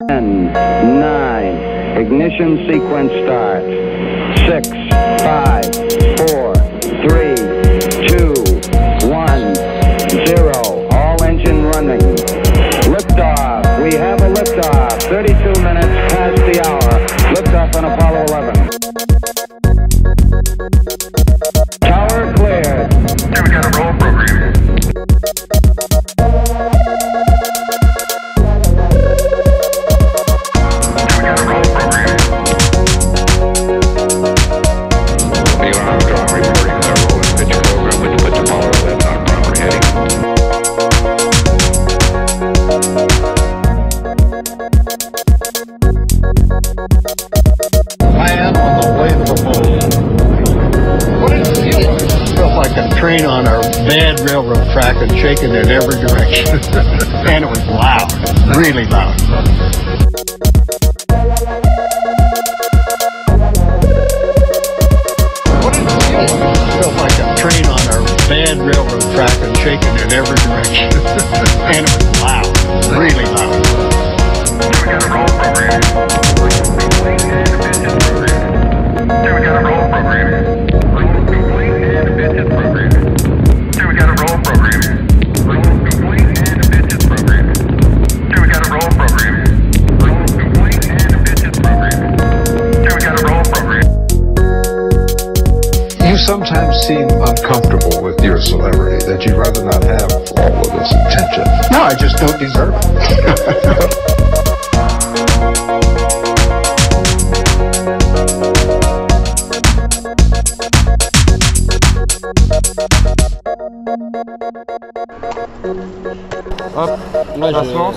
10, 9, ignition sequence start. 6, 5, 4, 3, 2, 1, 0. All engine running. Liftoff. We have a liftoff. 32 minutes past the hour. Liftoff on Apollo 11. Tower cleared. We got a roll program. Train on a bad railroad track and shaking in every direction. And it was loud, really loud. What did it feel like? It felt like a train on a bad railroad track and shaking in every direction. And it was loud, really loud. We got a roll program. We got a roll program. You sometimes seem uncomfortable with your celebrity, that you'd rather not have all of this attention. No, I just don't deserve Hop, là je...